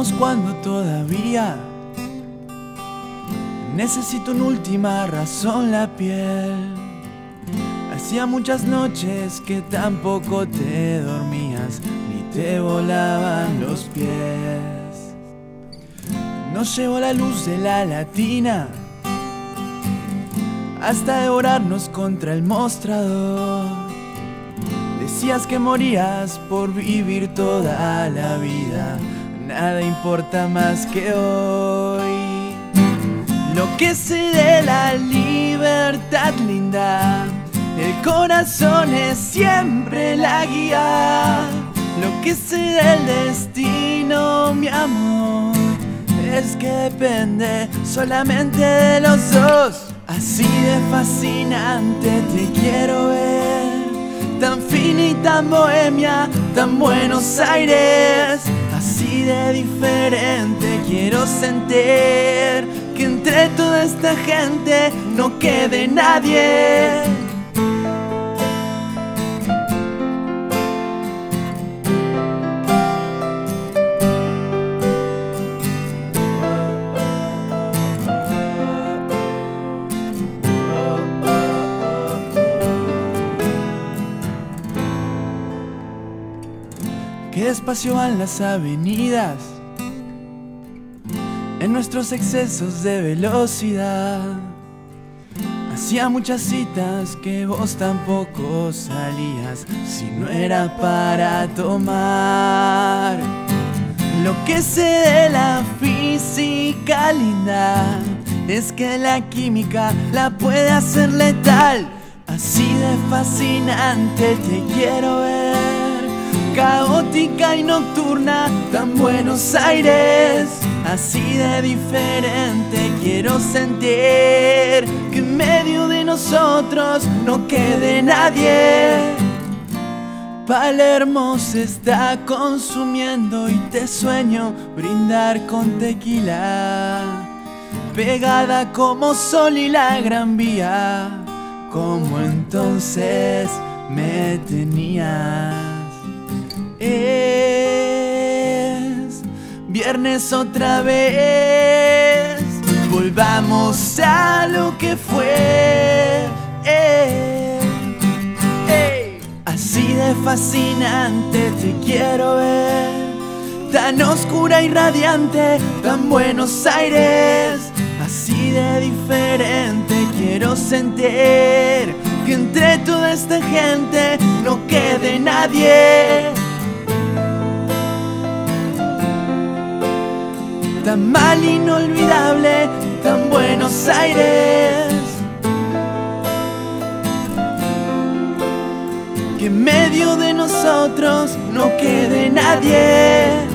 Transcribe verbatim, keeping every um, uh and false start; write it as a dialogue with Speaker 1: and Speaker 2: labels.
Speaker 1: Volvamos cuando todavía necesito una última razón la piel. Hacía muchas noches que tampoco te dormías ni te volaban los pies. Nos llevó la luz de la latina hasta devorarnos contra el mostrador. Decías que morías por vivir toda la vida, nada importa más que hoy. Lo que sé de la libertad linda, el corazón es siempre la guía. Lo que sé del destino, mi amor, es que depende solamente de los dos. Así de fascinante te quiero ver, tan fina y tan bohemia, tan Buenos Aires. Así de diferente quiero sentir que entre toda esta gente no quede nadie. Qué despacio van las avenidas en nuestros excesos de velocidad. Hacía muchas citas que vos tampoco salías si no era para tomar. Lo que sé de la física linda es que la química la puede hacer letal. Así de fascinante te quiero ver, caótica y nocturna, tan Buenos Aires. Así de diferente quiero sentir que en medio de nosotros no quede nadie. Palermo se está consumiendo y te sueño brindar con tequila, pegada como Sol y la Gran Vía, como entonces me tenías. Es viernes otra vez, volvamos a lo que fue. eh, eh. Así de fascinante te quiero ver, tan oscura y radiante, tan Buenos Aires. Así de diferente quiero sentir que entre toda esta gente no quede nadie. Tan mal inolvidable, tan Buenos Aires, que en medio de nosotros no quede nadie.